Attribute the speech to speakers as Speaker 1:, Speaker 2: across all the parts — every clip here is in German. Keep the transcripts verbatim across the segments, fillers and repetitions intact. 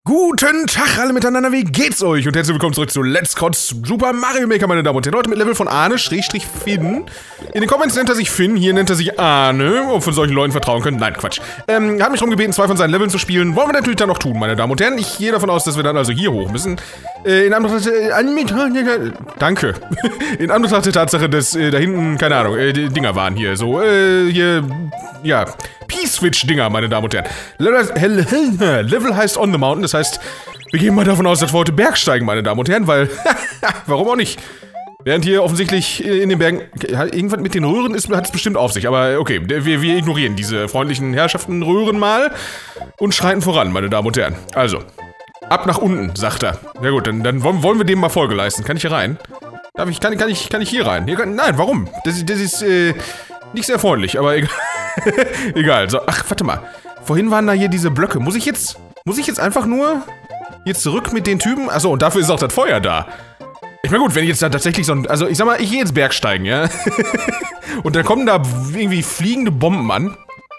Speaker 1: Guten Tag alle miteinander, wie geht's euch? Und herzlich willkommen zurück zu Let's Kotz Super Mario Maker, meine Damen und Herren. Heute mit Level von Arne-Finn. In den Comments nennt er sich Finn, hier nennt er sich Arne, ob wir solchen Leuten vertrauen können. Nein, Quatsch. Ähm, hat mich darum gebeten, zwei von seinen Leveln zu spielen. Wollen wir natürlich dann noch tun, meine Damen und Herren. Ich gehe davon aus, dass wir dann also hier hoch müssen. Äh, in Anbetracht, äh, danke. In Anbetracht der Tatsache, dass äh, da hinten, keine Ahnung, äh, die Dinger waren hier, so, äh, hier, ja, P-Switch-Dinger, meine Damen und Herren. Level, Level heißt On the Mountain, das heißt, wir gehen mal davon aus, dass wir heute Bergsteigen, meine Damen und Herren, weil, warum auch nicht? Während hier offensichtlich in den Bergen, irgendwas mit den Röhren ist, hat es bestimmt auf sich, aber okay, wir, wir ignorieren diese freundlichen Herrschaften Röhren mal und schreiten voran, meine Damen und Herren. Also, ab nach unten, sagt er. Ja gut, dann, dann wollen wir dem mal Folge leisten. Kann ich hier rein? Darf ich, kann, kann ich, kann ich hier rein? Hier kann, nein, warum? Das, das ist, äh, nicht sehr freundlich, aber egal. Egal, so, ach, warte mal. Vorhin waren da hier diese Blöcke. Muss ich jetzt, muss ich jetzt einfach nur hier zurück mit den Typen? Achso, und dafür ist auch das Feuer da. Ich meine gut, wenn ich jetzt da tatsächlich so ein, also ich sag mal, ich gehe jetzt Bergsteigen, ja? Und dann kommen da irgendwie fliegende Bomben an.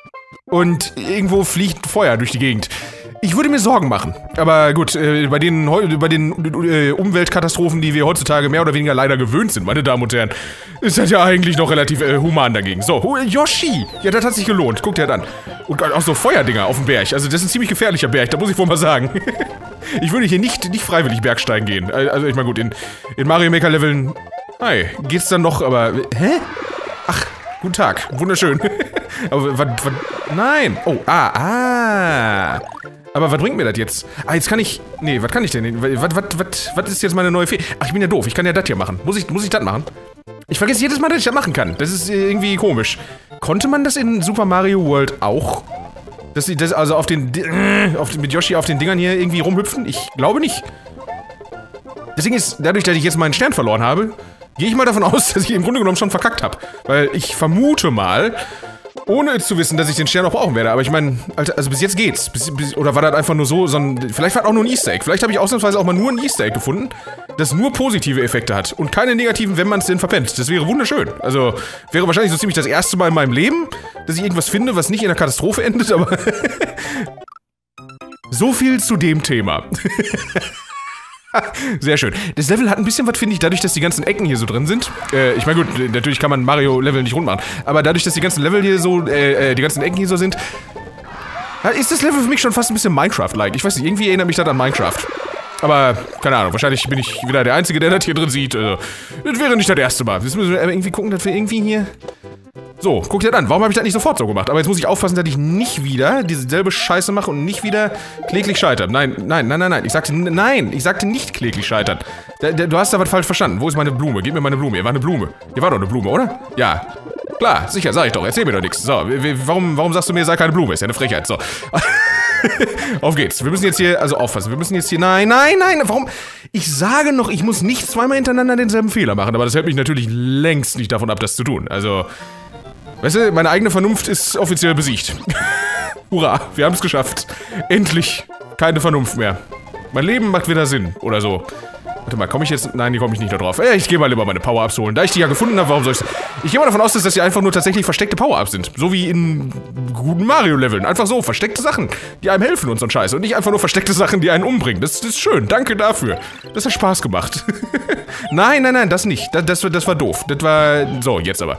Speaker 1: Und irgendwo fliegt Feuer durch die Gegend. Ich würde mir Sorgen machen. Aber gut, äh, bei den, bei den äh, Umweltkatastrophen, die wir heutzutage mehr oder weniger leider gewöhnt sind, meine Damen und Herren, ist das ja eigentlich noch relativ äh, human dagegen. So, Yoshi! Ja, das hat sich gelohnt. Guckt dir das an. Und auch so Feuerdinger auf dem Berg. Also das ist ein ziemlich gefährlicher Berg, da muss ich wohl mal sagen. Ich würde hier nicht, nicht freiwillig Bergsteigen gehen. Also ich meine gut, in, in Mario Maker Leveln, hi, geht's dann noch, aber, hä? Ach, guten Tag, wunderschön. Aber was, was, nein. Oh, ah, ah. Aber was bringt mir das jetzt? Ah, jetzt kann ich, nee, was kann ich denn? Was, was, was, was ist jetzt meine neue Fee? Ach, ich bin ja doof, ich kann ja das hier machen. Muss ich, muss ich das machen? Ich vergesse jedes Mal, dass ich das machen kann. Das ist irgendwie komisch. Konnte man das in Super Mario World auch? Dass sie das also auf den, äh, auf, mit Yoshi auf den Dingern hier irgendwie rumhüpfen? Ich glaube nicht. Deswegen ist, dadurch, dass ich jetzt meinen Stern verloren habe, gehe ich mal davon aus, dass ich im Grunde genommen schon verkackt habe. Weil ich vermute mal, ohne zu wissen, dass ich den Stern auch brauchen werde. Aber ich meine, also bis jetzt geht's. Bis, bis, oder war das einfach nur so, so ein, vielleicht war das auch nur ein Easter Egg. Vielleicht habe ich ausnahmsweise auch mal nur ein Easter Egg gefunden, das nur positive Effekte hat. Und keine negativen, wenn man es denn verpennt. Das wäre wunderschön. Also, wäre wahrscheinlich so ziemlich das erste Mal in meinem Leben, dass ich irgendwas finde, was nicht in einer Katastrophe endet, aber so viel zu dem Thema. Sehr schön. Das Level hat ein bisschen was, finde ich, dadurch, dass die ganzen Ecken hier so drin sind. Äh, ich meine, gut, natürlich kann man Mario-Level nicht rund machen, aber dadurch, dass die ganzen Level hier so, äh, die ganzen Ecken hier so sind, ist das Level für mich schon fast ein bisschen Minecraft-like. Ich weiß nicht, irgendwie erinnert mich das an Minecraft. Aber, keine Ahnung, wahrscheinlich bin ich wieder der Einzige, der das hier drin sieht. Also, das wäre nicht das erste Mal. Jetzt müssen wir irgendwie gucken, dass wir irgendwie hier... So, guck dir das an. Warum habe ich das nicht sofort so gemacht? Aber jetzt muss ich aufpassen, dass ich nicht wieder dieselbe Scheiße mache und nicht wieder kläglich scheitern. Nein, nein, nein, nein, nein. Ich sagte, nein, ich sagte nicht kläglich scheitern. Da, da, du hast da was falsch verstanden. Wo ist meine Blume? Gib mir meine Blume. Hier war eine Blume. Hier war doch eine Blume, oder? Ja. Klar, sicher, sag ich doch. Erzähl mir doch nichts. So, warum, warum sagst du mir, sei keine Blume? Ist ja eine Frechheit. So. Auf geht's. Wir müssen jetzt hier, also aufpassen. Wir müssen jetzt hier, nein, nein, nein. Warum? Ich sage noch, ich muss nicht zweimal hintereinander denselben Fehler machen. Aber das hält mich natürlich längst nicht davon ab, das zu tun. Also... Weißt du, meine eigene Vernunft ist offiziell besiegt. Hurra, wir haben es geschafft. Endlich keine Vernunft mehr. Mein Leben macht wieder Sinn, oder so. Warte mal, komme ich jetzt... Nein, hier komme ich nicht da drauf. Äh, ich gehe mal lieber meine Power-Ups holen. Da ich die ja gefunden habe, warum soll ich... Ich gehe mal davon aus, dass das hier einfach nur tatsächlich versteckte Power-Ups sind. So wie in guten Mario-Leveln. Einfach so, versteckte Sachen, die einem helfen und so ein Scheiß. Und nicht einfach nur versteckte Sachen, die einen umbringen. Das, das ist schön, danke dafür. Das hat Spaß gemacht. Nein, nein, nein, das nicht. Das, das, das war doof. Das war... So, jetzt aber.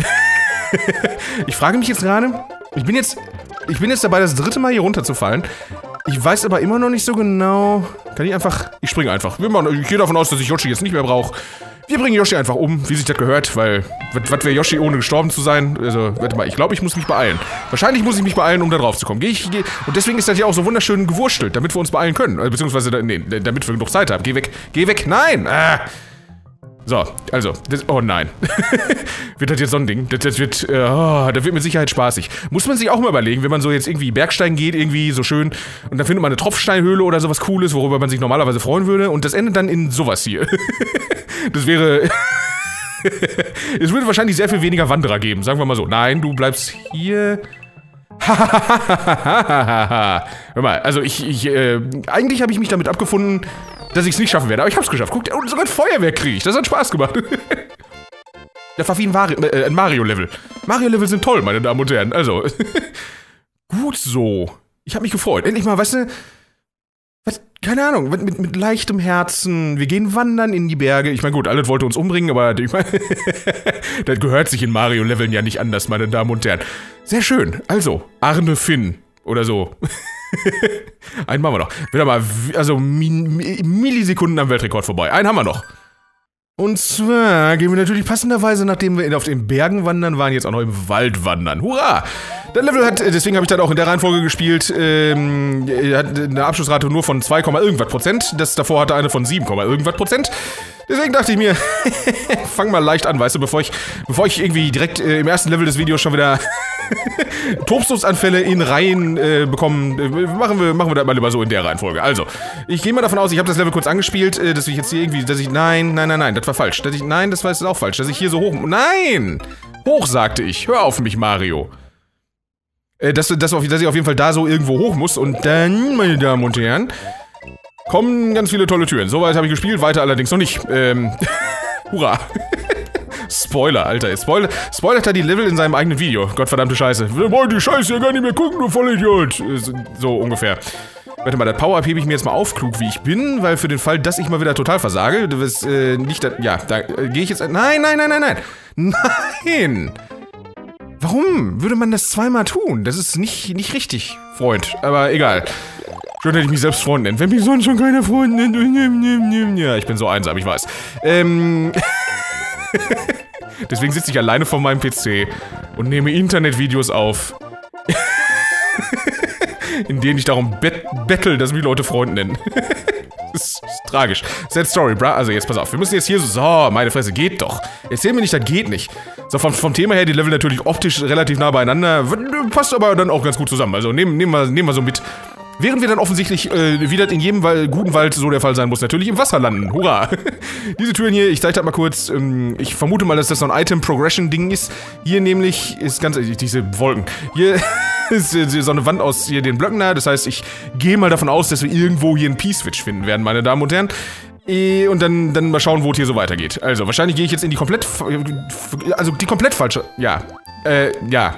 Speaker 1: Ich frage mich jetzt gerade, ich bin jetzt, ich bin jetzt dabei, das dritte Mal hier runterzufallen. Ich weiß aber immer noch nicht so genau. Kann ich einfach, ich springe einfach. Ich gehe davon aus, dass ich Yoshi jetzt nicht mehr brauche. Wir bringen Yoshi einfach um, wie sich das gehört, weil, was wäre Yoshi ohne gestorben zu sein? Also, warte mal, ich glaube, ich muss mich beeilen. Wahrscheinlich muss ich mich beeilen, um da drauf zu kommen. Geh ich, geh, und deswegen ist das ja auch so wunderschön gewurstelt, damit wir uns beeilen können. Beziehungsweise, nee, damit wir genug Zeit haben. Geh weg, geh weg, nein! Ah. So, also, das, oh nein. Wird das jetzt so ein Ding? Das, das wird, äh, oh, das wird mit Sicherheit spaßig. Muss man sich auch mal überlegen, wenn man so jetzt irgendwie Bergsteigen geht, irgendwie so schön, und dann findet man eine Tropfsteinhöhle oder sowas Cooles, worüber man sich normalerweise freuen würde, und das endet dann in sowas hier. Das wäre... Es würde wahrscheinlich sehr viel weniger Wanderer geben, sagen wir mal so. Nein, du bleibst hier... Hör mal, also ich, ich, äh, eigentlich habe ich mich damit abgefunden, dass ich es nicht schaffen werde, aber ich hab's geschafft. Guck, und sogar ein Feuerwerk kriege ich. Das hat Spaß gemacht. Das war wie ein, äh, ein Mario-Level. Mario-Level sind toll, meine Damen und Herren. Also, gut so. Ich habe mich gefreut. Endlich mal, weißt du, was, keine Ahnung, mit, mit, mit leichtem Herzen. Wir gehen wandern in die Berge. Ich meine, gut, alles wollte uns umbringen, aber ich meine, das gehört sich in Mario-Leveln ja nicht anders, meine Damen und Herren. Sehr schön. Also, Arne Finn oder so. Einen machen wir noch. Wieder mal, also Millisekunden am Weltrekord vorbei. Einen haben wir noch. Und zwar gehen wir natürlich passenderweise, nachdem wir auf den Bergen wandern waren, jetzt auch noch im Wald wandern. Hurra! Der Level hat, deswegen habe ich dann auch in der Reihenfolge gespielt, ähm, hat eine Abschlussrate nur von zwei, irgendwas Prozent. Das davor hatte eine von sieben, irgendwas Prozent. Deswegen dachte ich mir, fang mal leicht an, weißt du, bevor ich, bevor ich irgendwie direkt äh, im ersten Level des Videos schon wieder Tobsuchtsanfälle in Reihen äh, bekommen, äh, machen wir, machen wir das mal lieber so in der Reihenfolge. Also, ich gehe mal davon aus, ich habe das Level kurz angespielt, äh, dass ich jetzt hier irgendwie, dass ich, nein, nein, nein, nein, das war falsch. Dass ich, nein, das war jetzt auch falsch, dass ich hier so hoch, nein! Hoch, sagte ich. Hör auf mich, Mario. Äh, dass, dass, dass ich auf jeden Fall da so irgendwo hoch muss und dann, meine Damen und Herren, kommen ganz viele tolle Türen. Soweit habe ich gespielt, weiter allerdings noch nicht. Ähm, hurra. Spoiler, Alter. Spoiler, spoilert er die Level in seinem eigenen Video. Gottverdammte Scheiße. Wir wollen die Scheiße ja gar nicht mehr gucken, du Vollidiot. So ungefähr. Warte mal, das Power-Up hebe ich mir jetzt mal auf, klug wie ich bin, weil für den Fall, dass ich mal wieder total versage, du wirst, äh, nicht, da, ja, da äh, gehe ich jetzt, nein, nein, nein, nein, nein. Nein. Warum würde man das zweimal tun? Das ist nicht, nicht richtig, Freund. Aber egal. Schön, hätte ich mich selbst Freund nennen. Wenn mich sonst schon keiner Freund nennt. Ja, ich bin so einsam, ich weiß. Ähm. Deswegen sitze ich alleine vor meinem P C und nehme Internetvideos auf. In denen ich darum bet bettel, dass mich Leute Freund nennen. Das ist, das ist tragisch. Sad story, bra. Also jetzt pass auf, wir müssen jetzt hier so, so, meine Fresse, geht doch. Erzähl mir nicht, das geht nicht. So, vom, vom Thema her, die Level natürlich optisch relativ nah beieinander. Passt aber dann auch ganz gut zusammen. Also nehmen, nehmen, wir, nehmen wir so mit. Während wir dann offensichtlich, äh, wie das in jedem Wal guten Wald so der Fall sein muss, natürlich im Wasser landen. Hurra! Diese Türen hier, ich zeige das mal kurz. Ähm, ich vermute mal, dass das so ein Item-Progression-Ding ist. Hier nämlich ist ganz, äh, diese Wolken. Hier ist äh, so eine Wand aus hier den Blöcken da. Das heißt, ich gehe mal davon aus, dass wir irgendwo hier einen P-Switch finden werden, meine Damen und Herren. Äh, und dann, dann mal schauen, wo es hier so weitergeht. Also, wahrscheinlich gehe ich jetzt in die komplett, also die komplett falsche, ja, äh, ja.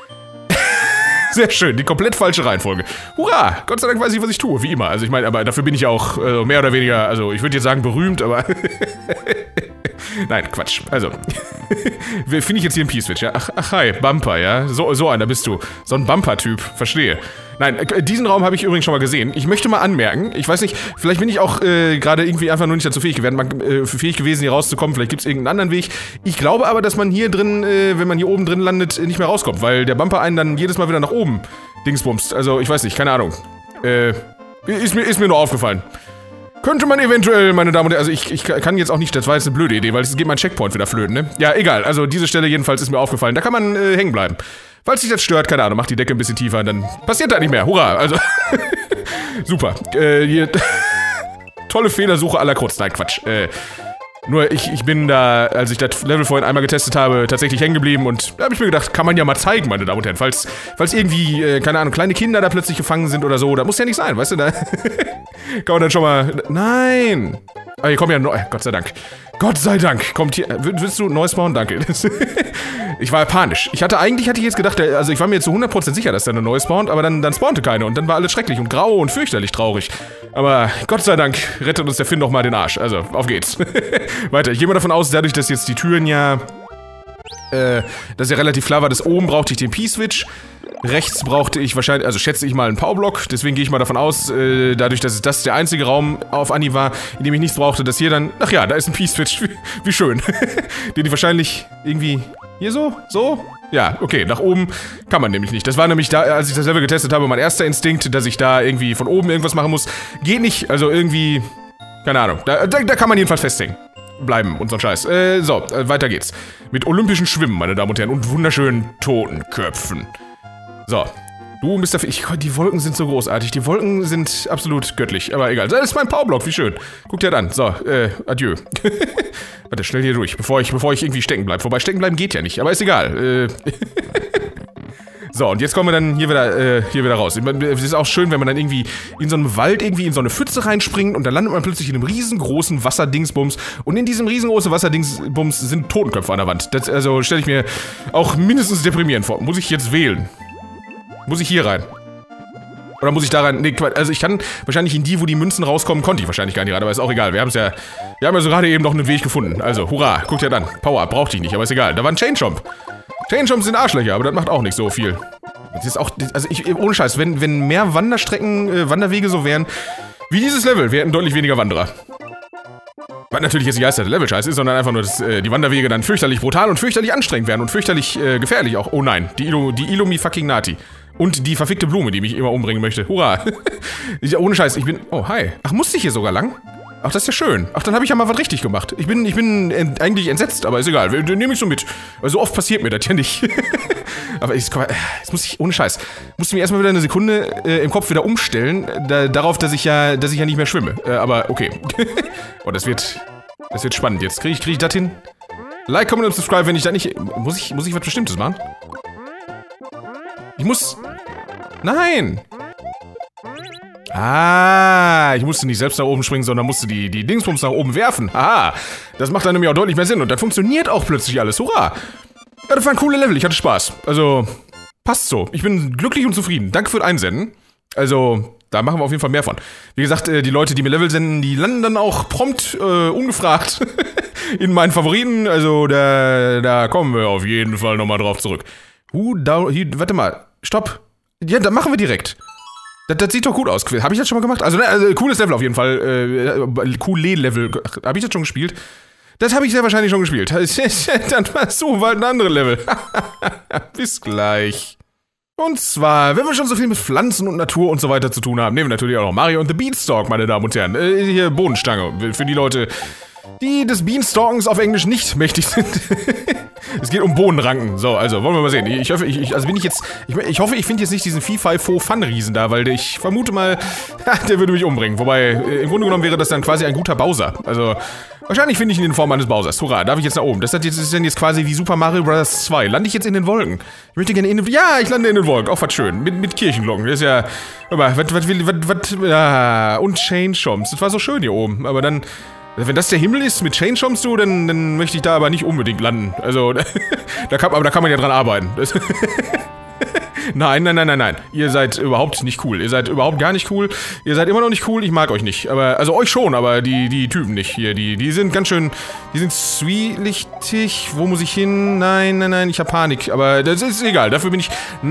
Speaker 1: Sehr schön, die komplett falsche Reihenfolge. Hurra! Gott sei Dank weiß ich, was ich tue, wie immer. Also ich meine, aber dafür bin ich ja auch äh, mehr oder weniger, also ich würde jetzt sagen berühmt, aber nein, Quatsch. Also, finde ich jetzt hier einen P-Switch, ja? Ach, ach, hi, Bumper, ja? So, so einer bist du. So ein Bumper-Typ, verstehe. Nein, äh, diesen Raum habe ich übrigens schon mal gesehen. Ich möchte mal anmerken, ich weiß nicht, vielleicht bin ich auch äh, gerade irgendwie einfach nur nicht dazu fähig gewesen, äh, fähig gewesen, hier rauszukommen. Vielleicht gibt es irgendeinen anderen Weg. Ich glaube aber, dass man hier drin, äh, wenn man hier oben drin landet, nicht mehr rauskommt, weil der Bumper einen dann jedes Mal wieder nach oben dingsbumst. Also, ich weiß nicht, keine Ahnung. Äh, ist mir, ist mir nur aufgefallen. Könnte man eventuell, meine Damen und Herren, also ich, ich kann jetzt auch nicht, das war jetzt eine blöde Idee, weil es geht mein Checkpoint wieder flöten, ne? Ja, egal, also diese Stelle jedenfalls ist mir aufgefallen. Da kann man äh, hängen bleiben. Falls sich das stört, keine Ahnung, macht die Decke ein bisschen tiefer, dann passiert das nicht mehr. Hurra, also. Super. Äh, hier. Tolle Fehlersuche aller Kurz. Nein, Quatsch. Äh, nur ich, ich bin da, als ich das Level vorhin einmal getestet habe, tatsächlich hängen geblieben und da habe ich mir gedacht, kann man ja mal zeigen, meine Damen und Herren. Falls, falls irgendwie, äh, keine Ahnung, kleine Kinder da plötzlich gefangen sind oder so, da muss ja nicht sein, weißt du, da kann man dann schon mal. Nein! Ah, hier kommen ja neu. Gott sei Dank. Gott sei Dank. Kommt hier. Willst du neu spawnen? Danke. Ich war panisch. Ich hatte eigentlich, hatte ich jetzt gedacht, also ich war mir jetzt zu hundert Prozent sicher, dass da eine neue spawnt, aber dann, dann spawnte keine und dann war alles schrecklich und grau und fürchterlich traurig. Aber Gott sei Dank rettet uns der Finn doch mal den Arsch. Also, auf geht's. Weiter. Ich gehe mal davon aus, dadurch, dass jetzt die Türen ja, äh, dass ja relativ klar war, dass oben brauchte ich den P-Switch. Rechts brauchte ich wahrscheinlich, also schätze ich mal einen Powerblock, deswegen gehe ich mal davon aus, äh, dadurch, dass das der einzige Raum auf Anhieb war, in dem ich nichts brauchte, dass hier dann, ach ja, da ist ein P-Switch, wie, wie schön, den ich wahrscheinlich irgendwie, hier so, so, ja, okay, nach oben kann man nämlich nicht, das war nämlich da, als ich das Level getestet habe, mein erster Instinkt, dass ich da irgendwie von oben irgendwas machen muss, geht nicht, also irgendwie, keine Ahnung, da, da, da kann man jedenfalls festhängen. Bleiben und so ein Scheiß. Äh, so, äh, weiter geht's. Mit olympischen Schwimmen, meine Damen und Herren, und wunderschönen Totenköpfen. So, du, Mister F ich, die Wolken sind so großartig. Die Wolken sind absolut göttlich, aber egal. Das ist mein Powerblock, wie schön. Guck dir das an. So, äh, adieu. Warte, schnell hier durch, bevor ich, bevor ich irgendwie stecken bleibe. Wobei, stecken bleiben geht ja nicht, aber ist egal. Äh So, und jetzt kommen wir dann hier wieder, äh, hier wieder raus. Es ist auch schön, wenn man dann irgendwie in so einem Wald irgendwie in so eine Pfütze reinspringt und dann landet man plötzlich in einem riesengroßen Wasserdingsbums und in diesem riesengroßen Wasserdingsbums sind Totenköpfe an der Wand. Das, also stelle ich mir auch mindestens deprimierend vor. Muss ich jetzt wählen? Muss ich hier rein? Oder muss ich da rein? Nee, also ich kann wahrscheinlich in die, wo die Münzen rauskommen, konnte ich wahrscheinlich gar nicht rein, aber ist auch egal. Wir haben es ja, wir haben ja so gerade eben noch einen Weg gefunden. Also, hurra, guckt ja dann. Power, brauchte ich nicht, aber ist egal. Da war ein Chain Chomp. Chain Chomps sind Arschlöcher, aber das macht auch nicht so viel. Das ist auch, also ich, ohne Scheiß, wenn, wenn mehr Wanderstrecken, äh, Wanderwege so wären, wie dieses Level, wir hätten deutlich weniger Wanderer. Was natürlich jetzt nicht heißt, dass der Level scheiße ist, sondern einfach nur, dass äh, die Wanderwege dann fürchterlich brutal und fürchterlich anstrengend werden und fürchterlich äh, gefährlich auch. Oh nein, die, Ilo, die Illumi fucking Nati. Und die verfickte Blume, die mich immer umbringen möchte. Hurra. Ich, ohne Scheiß, ich bin... Oh, hi. Ach, musste ich hier sogar lang? Ach, das ist ja schön. Ach, dann habe ich ja mal was richtig gemacht. Ich bin, ich bin ent, eigentlich entsetzt, aber ist egal. Den nehme ich so mit. Weil so oft passiert mir das ja nicht. Aber ich, jetzt muss ich, ohne Scheiß, musste mir erstmal wieder eine Sekunde äh, im Kopf wieder umstellen, da, darauf, dass ich ja, dass ich ja nicht mehr schwimme. Äh, aber okay. Oh, das wird, das wird spannend. Jetzt kriege ich, kriege ich das hin. Like, comment und subscribe, wenn ich da nicht... Muss ich, muss ich was Bestimmtes machen? Ich muss... Nein! Ah, ich musste nicht selbst nach oben springen, sondern musste die, die Dingsbums nach oben werfen. Haha, das macht dann nämlich auch deutlich mehr Sinn und dann funktioniert auch plötzlich alles. Hurra! Ja, das war ein cooler Level, ich hatte Spaß. Also, passt so. Ich bin glücklich und zufrieden. Danke für das Einsenden. Also, da machen wir auf jeden Fall mehr von. Wie gesagt, die Leute, die mir Level senden, die landen dann auch prompt, äh, ungefragt in meinen Favoriten. Also, da, da kommen wir auf jeden Fall nochmal drauf zurück. Who down, hier, warte mal, stopp. Ja, dann machen wir direkt. Das, das sieht doch gut aus. Habe ich das schon mal gemacht? Also, ne, also cooles Level auf jeden Fall. Äh, coole Level. Habe ich das schon gespielt? Das habe ich sehr wahrscheinlich schon gespielt. Dann machst du bald ein anderes Level. Bis gleich. Und zwar, wenn wir schon so viel mit Pflanzen und Natur und so weiter zu tun haben, nehmen wir natürlich auch noch Mario und the Beanstalk, meine Damen und Herren. Äh, hier Bohnenstange. Für die Leute, die des Beanstalkens auf Englisch nicht mächtig sind. Es geht um Bohnenranken. So, also, wollen wir mal sehen. Ich hoffe, ich, ich also bin ich jetzt, ich, ich hoffe, ich finde jetzt nicht diesen Fee-Fi-Fo-Fun-Riesen da, weil ich vermute mal, der würde mich umbringen. Wobei, äh, im Grunde genommen wäre das dann quasi ein guter Bowser. Also, wahrscheinlich finde ich ihn in Form eines Bowsers. Hurra, darf ich jetzt nach oben? Das, hat jetzt, das ist dann jetzt quasi wie Super Mario Bros. zwei. Lande ich jetzt in den Wolken? Ich möchte gerne in den, ja, ich lande in den Wolken. Auch was schön. Mit, mit Kirchenglocken. Das ist ja, hör mal, was, was will, was, was, ja, und Chain Chomps. Das war so schön hier oben. Aber dann... Wenn das der Himmel ist mit Chain Chomps, du, dann, dann möchte ich da aber nicht unbedingt landen. Also, da kann, aber da kann man ja dran arbeiten. Nein, nein, nein, nein, nein. Ihr seid überhaupt nicht cool. Ihr seid überhaupt gar nicht cool. Ihr seid immer noch nicht cool. Ich mag euch nicht. Aber, also euch schon, aber die, die Typen nicht hier. Die, die sind ganz schön, die sind zwielichtig. Wo muss ich hin? Nein, nein, nein, ich hab Panik. Aber das ist egal. Dafür bin ich,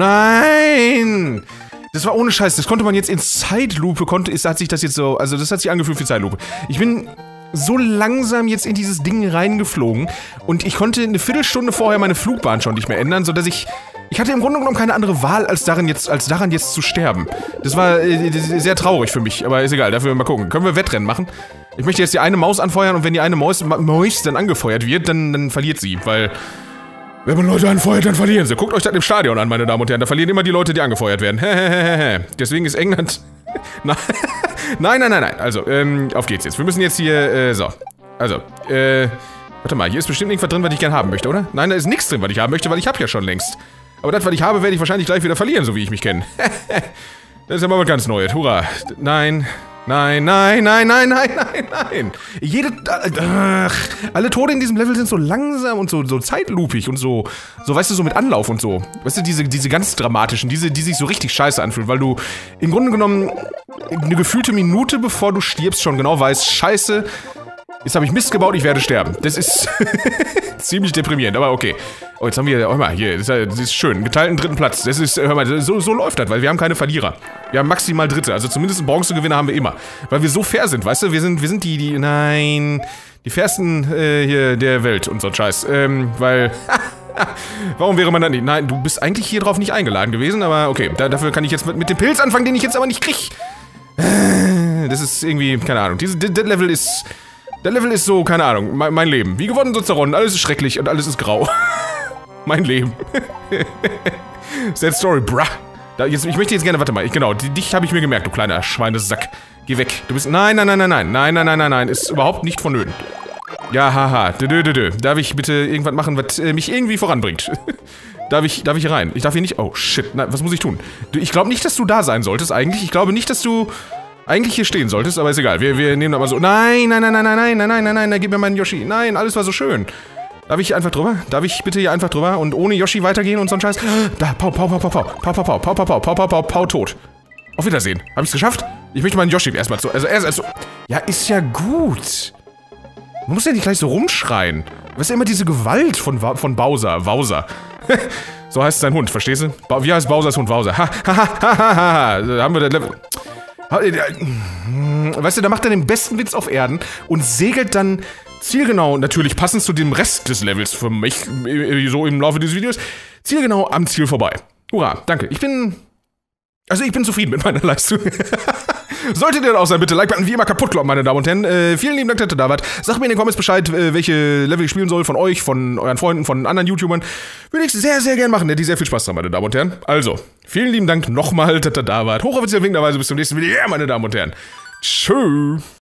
Speaker 1: nein! Das war ohne Scheiß. Das konnte man jetzt in Zeitlupe, konnte, ist, hat sich das jetzt so, also das hat sich angefühlt für Zeitlupe. Ich bin so langsam jetzt in dieses Ding reingeflogen und ich konnte eine Viertelstunde vorher meine Flugbahn schon nicht mehr ändern, sodass ich... Ich hatte im Grunde genommen keine andere Wahl, als darin jetzt, als daran jetzt zu sterben. Das war äh, sehr traurig für mich, aber ist egal, dafür mal gucken. Können wir Wettrennen machen? Ich möchte jetzt die eine Maus anfeuern und wenn die eine Maus, Maus dann angefeuert wird, dann, dann verliert sie, weil... Wenn man Leute anfeuert, dann verlieren sie. Guckt euch das im Stadion an, meine Damen und Herren. Da verlieren immer die Leute, die angefeuert werden. Deswegen ist England... Nein, nein, nein, nein. Also, ähm, auf geht's jetzt. Wir müssen jetzt hier, äh, so. Also, äh, warte mal. Hier ist bestimmt irgendwas drin, was ich gerne haben möchte, oder? Nein, da ist nichts drin, was ich haben möchte, weil ich hab ja schon längst. Aber das, was ich habe, werde ich wahrscheinlich gleich wieder verlieren, so wie ich mich kenne. Das ist ja mal was ganz Neues. Hurra. Nein... Nein, nein, nein, nein, nein, nein, nein. Jede... Ach, alle Tode in diesem Level sind so langsam und so, so zeitlupig und so... So, weißt du, so mit Anlauf und so. Weißt du, diese, diese ganz dramatischen, diese, die sich so richtig scheiße anfühlen, weil du im Grunde genommen eine gefühlte Minute, bevor du stirbst, schon genau weißt, scheiße, jetzt habe ich Mist gebaut, ich werde sterben. Das ist ziemlich deprimierend, aber okay. Oh, jetzt haben wir, hör mal, hier, das ist, das ist schön, geteilten dritten Platz. Das ist, hör mal, so, so läuft das, weil wir haben keine Verlierer. Wir haben maximal Dritte, also zumindest einen Bronzegewinner haben wir immer. Weil wir so fair sind, weißt du, wir sind, wir sind die, die, nein, die fairsten, äh, hier, der Welt und so ein Scheiß. Ähm, weil, warum wäre man dann nicht, nein, du bist eigentlich hier drauf nicht eingeladen gewesen, aber okay, da, dafür kann ich jetzt mit, mit dem Pilz anfangen, den ich jetzt aber nicht krieg. Das ist irgendwie, keine Ahnung, dieses, das Level ist... Der Level ist so, keine Ahnung, mein, mein Leben. Wie gewonnen, so zerronnen, alles ist schrecklich und alles ist grau. Mein Leben. Sad story, bruh. Da, jetzt, ich möchte jetzt gerne, warte mal, ich, genau, dich habe ich mir gemerkt, du kleiner Schweinesack. Geh weg. Du bist, nein, nein, nein, nein, nein, nein, nein, nein, nein, nein, ist überhaupt nicht vonnöten. Ja, haha, dö, dö, dö, dö. Darf ich bitte irgendwas machen, was äh, mich irgendwie voranbringt? Darf ich, darf ich hier rein? Ich darf hier nicht, oh shit, na, was muss ich tun? Du, ich glaube nicht, dass du da sein solltest eigentlich. Ich glaube nicht, dass du... Eigentlich hier stehen solltest, aber ist egal. Wir, wir nehmen das mal so. Nein, nein, nein, nein, nein, nein, nein, nein, nein, nein, da gib mir meinen Yoshi. Nein, alles war so schön. Darf ich einfach drüber? Darf ich bitte hier einfach drüber und ohne Yoshi weitergehen und so ein Scheiß? Da, pau, pau, pau, pau, pau, pau, pau, pau, pau, pau, pau, pau, pau, pau, tot. Auf Wiedersehen. Hab ich's geschafft? Ich möchte meinen Yoshi erstmal zu... Also erst also... Ja, ist ja gut. Man muss ja nicht gleich so rumschreien. Was ist ja immer diese Gewalt von, von Bowser. Bowser. So heißt sein Hund, verstehst du? Ba Wie heißt Bowsers Hund? Bowser. Ha, ha, ha, ha, ha, ha. Da haben wir das Level... Weißt du, da macht er den besten Witz auf Erden und segelt dann zielgenau, natürlich passend zu dem Rest des Levels für mich, so im Laufe dieses Videos, zielgenau am Ziel vorbei. Hurra, danke. Ich bin... Also ich bin zufrieden mit meiner Leistung. Solltet ihr auch sein, bitte Like-Button wie immer kaputt kloppen, meine Damen und Herren. Äh, vielen lieben Dank, dass ihr da wart. Sagt mir in den Comments Bescheid, äh, welche Level ich spielen soll, von euch, von euren Freunden, von anderen YouTubern. Würde ich sehr, sehr gern machen, hätte ich sehr viel Spaß dran, meine Damen und Herren. Also, vielen lieben Dank nochmal, dass ihr da wart. Hochoffiziell winkenderweise bis zum nächsten Video, ja, meine Damen und Herren. Tschüss.